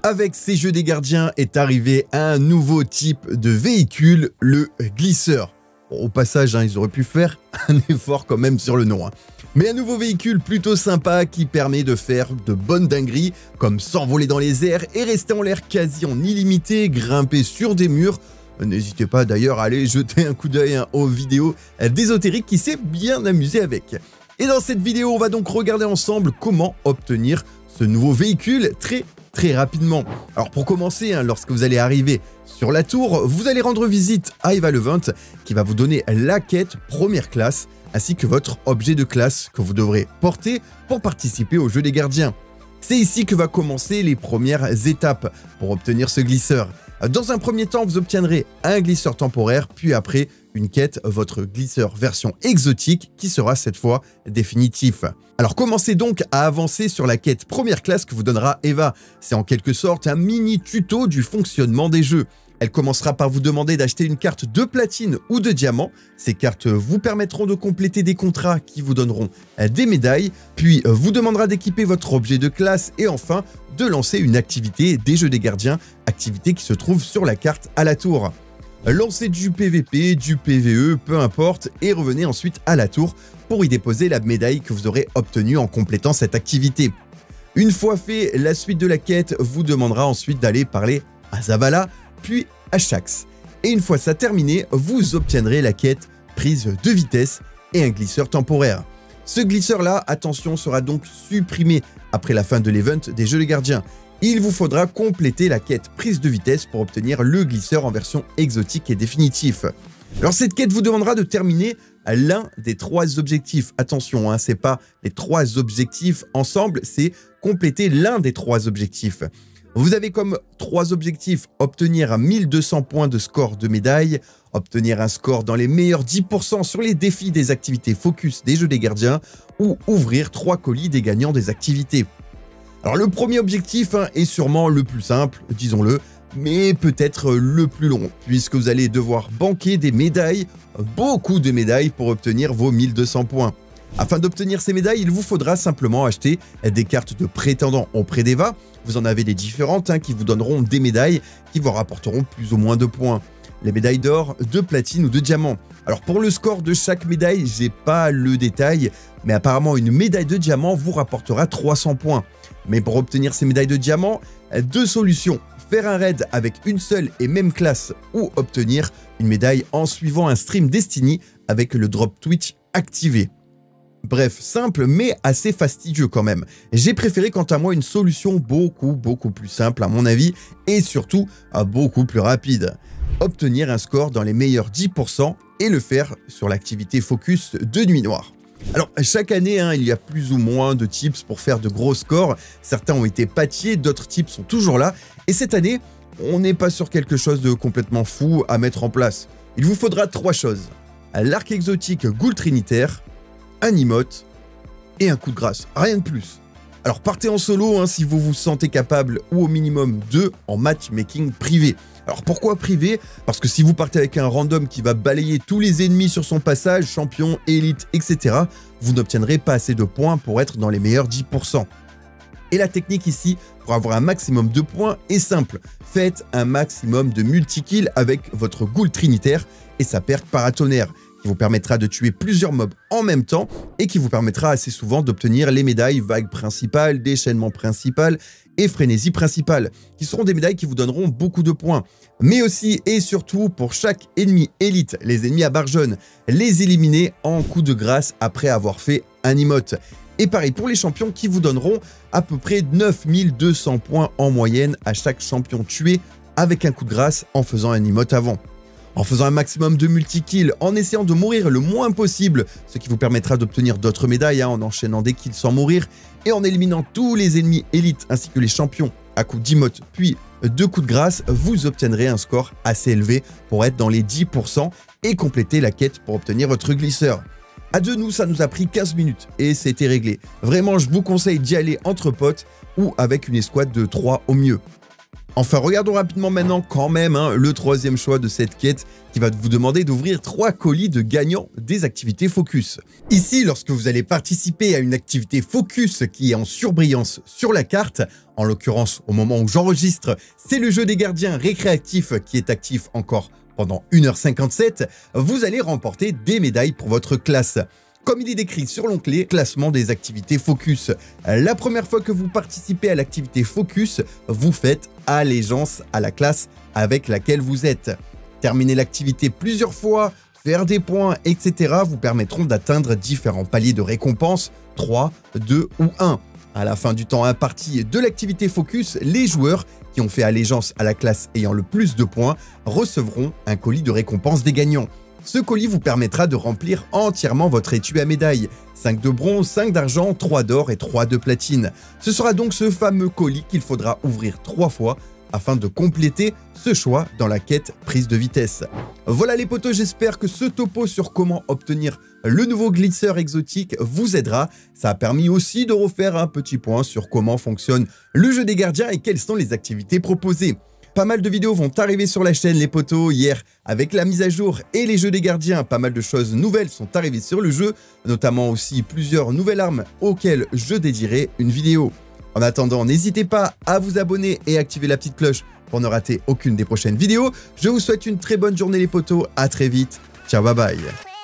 Avec ces jeux des gardiens est arrivé un nouveau type de véhicule, le glisseur. Bon, au passage, ils auraient pu faire un effort quand même sur le nom. Mais un nouveau véhicule plutôt sympa qui permet de faire de bonnes dingueries, comme s'envoler dans les airs et rester en l'air quasi en illimité, grimper sur des murs. N'hésitez pas d'ailleurs à aller jeter un coup d'œil aux vidéos d'Ésotérique qui s'est bien amusé avec. Et dans cette vidéo, on va donc regarder ensemble comment obtenir ce nouveau véhicule très rapidement. Alors pour commencer, lorsque vous allez arriver sur la tour, vous allez rendre visite à Evalevent qui va vous donner la quête première classe ainsi que votre objet de classe que vous devrez porter pour participer au jeu des gardiens. C'est ici que va commencer les premières étapes pour obtenir ce glisseur. Dans un premier temps, vous obtiendrez un glisseur temporaire, puis après une quête, votre glisseur version exotique qui sera cette fois définitif. Alors commencez donc à avancer sur la quête première classe que vous donnera Eva. C'est en quelque sorte un mini tuto du fonctionnement des jeux. Elle commencera par vous demander d'acheter une carte de platine ou de diamant. Ces cartes vous permettront de compléter des contrats qui vous donneront des médailles, puis vous demandera d'équiper votre objet de classe et enfin de lancer une activité des jeux des gardiens, activité qui se trouve sur la carte à la tour. Lancez du PVP, du PVE, peu importe, et revenez ensuite à la tour pour y déposer la médaille que vous aurez obtenue en complétant cette activité. Une fois fait, la suite de la quête vous demandera ensuite d'aller parler à Zavala, puis à Shaxx. Et une fois ça terminé, vous obtiendrez la quête prise de vitesse et un glisseur temporaire. Ce glisseur-là, attention, sera donc supprimé après la fin de l'event des jeux des gardiens. Il vous faudra compléter la quête prise de vitesse pour obtenir le glisseur en version exotique et définitif. Alors cette quête vous demandera de terminer l'un des 3 objectifs. Attention, c'est pas les 3 objectifs ensemble, c'est compléter l'un des 3 objectifs. Vous avez comme 3 objectifs: obtenir 1200 points de score de médaille, obtenir un score dans les meilleurs 10% sur les défis des activités focus des jeux des gardiens ou ouvrir 3 colis des gagnants des activités. Alors le premier objectif est sûrement le plus simple, disons-le, mais peut-être le plus long, puisque vous allez devoir banquer des médailles, beaucoup de médailles pour obtenir vos 1200 points. Afin d'obtenir ces médailles, il vous faudra simplement acheter des cartes de prétendants auprès d'Eva. Vous en avez des différentes qui vous donneront des médailles qui vous rapporteront plus ou moins de points. Les médailles d'or, de platine ou de diamant. Alors pour le score de chaque médaille, j'ai pas le détail, mais apparemment une médaille de diamant vous rapportera 300 points. Mais pour obtenir ces médailles de diamant, 2 solutions: faire un raid avec une seule et même classe ou obtenir une médaille en suivant un stream Destiny avec le drop Twitch activé. Bref, simple mais assez fastidieux quand même. J'ai préféré quant à moi une solution beaucoup plus simple à mon avis et surtout beaucoup plus rapide. Obtenir un score dans les meilleurs 10% et le faire sur l'activité focus de Nuit Noire. Alors chaque année, il y a plus ou moins de tips pour faire de gros scores. Certains ont été patchés, d'autres tips sont toujours là. Et cette année, on n'est pas sur quelque chose de complètement fou à mettre en place. Il vous faudra 3 choses: l'arc exotique Ghoul Trinitaire, un emote et un coup de grâce, rien de plus. Alors partez en solo si vous vous sentez capable, ou au minimum 2 en matchmaking privé. Alors pourquoi privé? Parce que si vous partez avec un random qui va balayer tous les ennemis sur son passage, champion, élite, etc., vous n'obtiendrez pas assez de points pour être dans les meilleurs 10%. Et la technique ici, pour avoir un maximum de points, est simple. Faites un maximum de multi-kills avec votre Ghoul Trinitaire et sa perque paratonnerre, qui vous permettra de tuer plusieurs mobs en même temps et qui vous permettra assez souvent d'obtenir les médailles vague principale, déchaînement principal et frénésie principale, qui seront des médailles qui vous donneront beaucoup de points. Mais aussi et surtout pour chaque ennemi élite, les ennemis à barre jaune, les éliminer en coup de grâce après avoir fait un emote. Et pareil pour les champions qui vous donneront à peu près 9200 points en moyenne à chaque champion tué avec un coup de grâce en faisant un emote avant. En faisant un maximum de multi-kills, en essayant de mourir le moins possible, ce qui vous permettra d'obtenir d'autres médailles en enchaînant des kills sans mourir, et en éliminant tous les ennemis élites ainsi que les champions à coups d'emote puis de coups de grâce, vous obtiendrez un score assez élevé pour être dans les 10% et compléter la quête pour obtenir votre glisseur. À deux, ça nous a pris 15 minutes et c'était réglé. Vraiment, je vous conseille d'y aller entre potes ou avec une escouade de 3 au mieux. Enfin, regardons rapidement maintenant quand même le troisième choix de cette quête qui va vous demander d'ouvrir 3 colis de gagnants des activités focus. Ici, lorsque vous allez participer à une activité focus qui est en surbrillance sur la carte, en l'occurrence au moment où j'enregistre, c'est le jeu des gardiens récréatifs qui est actif encore pendant 1h57, vous allez remporter des médailles pour votre classe. Comme il est décrit sur l'onglet classement des activités focus. La première fois que vous participez à l'activité focus, vous faites allégeance à la classe avec laquelle vous êtes. Terminer l'activité plusieurs fois, faire des points, etc. vous permettront d'atteindre différents paliers de récompense, 3, 2 ou 1. À la fin du temps imparti de l'activité focus, les joueurs qui ont fait allégeance à la classe ayant le plus de points recevront un colis de récompense des gagnants. Ce colis vous permettra de remplir entièrement votre étui à médailles. 5 de bronze, 5 d'argent, 3 d'or et 3 de platine. Ce sera donc ce fameux colis qu'il faudra ouvrir 3 fois afin de compléter ce choix dans la quête prise de vitesse. Voilà les potos, j'espère que ce topo sur comment obtenir le nouveau glisseur exotique vous aidera. Ça a permis aussi de refaire un petit point sur comment fonctionne le jeu des gardiens et quelles sont les activités proposées. Pas mal de vidéos vont arriver sur la chaîne les potos. Hier, avec la mise à jour et les jeux des gardiens, pas mal de choses nouvelles sont arrivées sur le jeu, notamment aussi plusieurs nouvelles armes auxquelles je dédierai une vidéo. En attendant, n'hésitez pas à vous abonner et activer la petite cloche pour ne rater aucune des prochaines vidéos. Je vous souhaite une très bonne journée les potos, à très vite, ciao bye bye.